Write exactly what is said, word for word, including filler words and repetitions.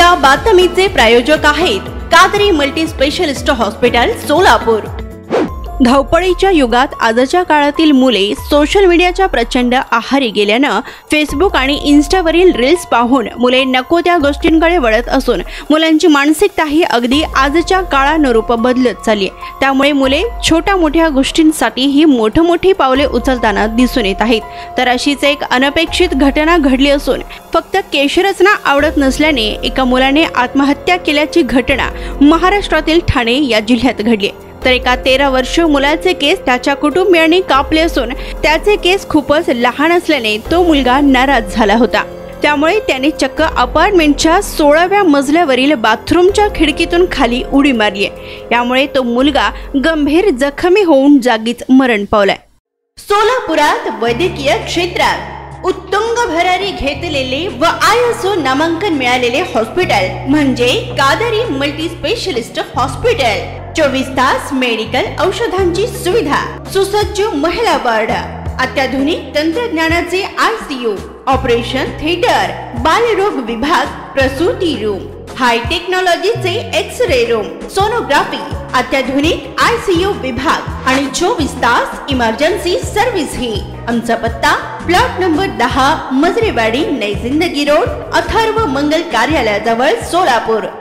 या बातमीचे प्रायोजक आहेत Qadri multi specialist hospital Solapur. धावपळीच्या युगात आजच्या काळातील मुले सोशल मीडियाच्या प्रचंड आहारी गेल्यानं फेसबुक आणि इन्स्टावरील रील्स पाहून मुले नको त्या गोष्टींकडे वळत असून मुलांची मानसिकताही अगदी आजच्या काळानुरूप बदलत चालली आहे। त्यामुळे मुले छोट्या मोठ्या गोष्टींसाठी ही मोठी मोठी पावले उचलताना दिसून येत आहेत। तर अशीच एक अनपेक्षित घटना घडली असून फक्त केशरचना आवडत नसल्याने एका मुलाने आत्महत्या केल्याची घटना महाराष्ट्रातील ठाणे या जिल्ह्यात घडली। तर एका तेरा वर्षीय मुलाचे केस त्याच्या कुटुंबियांनी कापले असून त्याचे केस खूपच लहान असल्याने तो मुलगा नाराज झाला होता। त्यामुळे त्याने चक्क अपार्टमेंटच्या सोळाव्या मजल्यावरील बाथरूमच्या खिडकीतून खाली उडी मारली। यामुळे तो मुलगा गंभीर जखमी होऊन जागीच मरण पावलाय। सोलापुरात वैद्यकीय क्षेत्रात उत्तुंग भरारी घेतलेले व आय एस ओ नामांकन मिळालेले हॉस्पिटल म्हणजे कादरी मल्टी स्पेशलिस्ट हॉस्पिटल। चोवीस तास मेडिकल औषधांची सुविधा, सुसज्ज महिला वार्ड, अत्याधुनिक तंत्रज्ञानाचे I C U, operation theatre, बालरोग विभाग, प्रसूती रूम, हाय टेक्नॉलॉजीचे एक्स रे रूम, सोनोग्राफी, अत्याधुनिक आय सी यू विभाग आणि चोवीस तास इमर्जन्सी सर्व्हिस ही। आमचा पत्ता प्लॉट नंबर दहा, मजरेवाडी, नई जिंदगी रोड, अथर्व मंगल कार्यालयाजवळ, सोलापूर।